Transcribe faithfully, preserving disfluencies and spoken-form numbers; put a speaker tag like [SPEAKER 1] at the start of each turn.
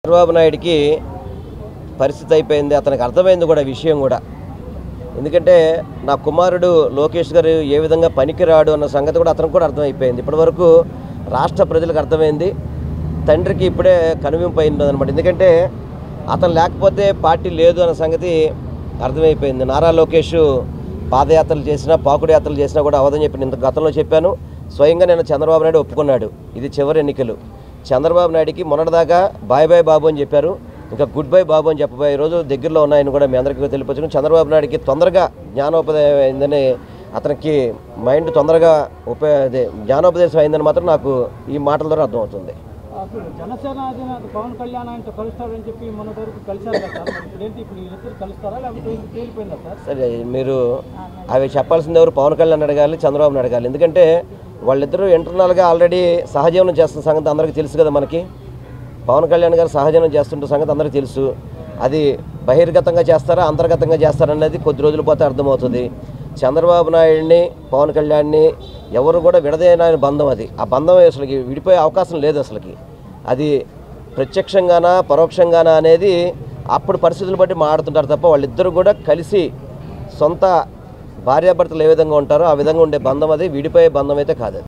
[SPEAKER 1] చంద్రబాబు నాయుడికి పరిస్థితి అయిపోయింది, అతనికి అర్థమైంది కూడా విషయం కూడా. ఎందుకంటే నా కుమారుడు లోకేష్ గారు ఏ విధంగా పనికిరాడు అన్న సంగతి కూడా అతనికి కూడా అర్థమైపోయింది. ఇప్పటివరకు రాష్ట్ర ప్రజలకు అర్థమైంది, తండ్రికి ఇప్పుడే కనువింపు అయింది అనమాట. ఎందుకంటే అతను లేకపోతే పార్టీ లేదు అన్న సంగతి అర్థమైపోయింది. నారా లోకేష్ పాదయాత్రలు చేసినా పాకుడు యాత్రలు చేసినా కూడా అవదని చెప్పి ఇంత గతంలో చెప్పాను. స్వయంగా నేను చంద్రబాబు నాయుడు ఒప్పుకున్నాడు, ఇది చివరి ఎన్నికలు. చంద్రబాబు నాయుడికి మొన్నటిదాకా బాయ్ బాయ్ బాబు అని చెప్పారు, ఇంకా గుడ్ బై బాబు అని చెప్పబోయే రోజు దగ్గరలో ఉన్నాయని కూడా మీ అందరికీ తెలియపరచడం. చంద్రబాబు నాయుడికి తొందరగా జ్ఞానోపదేశం అయిందని, అతనికి మైండ్ తొందరగా ఉపే జ్ఞానోపదేశం అయిందని మాత్రం నాకు ఈ మాటల ద్వారా అర్థమవుతుంది.
[SPEAKER 2] జనసేన అధినేత పవన్ కళ్యాణ్ ఆయనతో కలుస్తారని చెప్పి మొన్నటి వరకు కలిశారు కదా సార్, ఇప్పుడు ఏంటి ఇప్పుడు వీళ్ళిద్దరు కలుస్తారా లేకపోతే తేలిపోయిందా సార్?
[SPEAKER 1] సరే, మీరు అవి చెప్పాల్సింది ఎవరు? పవన్ కళ్యాణ్ అడగాలి, చంద్రబాబుని అడగాలి. ఎందుకంటే వాళ్ళిద్దరూ ఇంటర్నల్గా ఆల్రెడీ సహజీవనం చేస్తున్న సంగతి అందరికీ తెలుసు కదా. మనకి పవన్ కళ్యాణ్ గారు సహజీవనం చేస్తుంటే సంగతి అందరికీ తెలుసు. అది బహిర్గతంగా చేస్తారా అంతర్గతంగా చేస్తారా అనేది కొద్ది రోజులు పోతే అర్థమవుతుంది. చంద్రబాబు నాయుడిని పవన్ కళ్యాణ్ని ఎవరు కూడా విడదీయన బంధం, అది ఆ బంధం అసలుకి విడిపోయే అవకాశం లేదు. అసలుకి అది ప్రత్యక్షంగానా పరోక్షంగానా అనేది అప్పుడు పరిస్థితులు బట్టి మాట్లాడుతుంటారు తప్ప వాళ్ళిద్దరూ కూడా కలిసి సొంత భార్యాభర్తలు ఏ విధంగా ఉంటారో ఆ విధంగా ఉండే బంధం, అది విడిపోయే బంధం అయితే కాదు.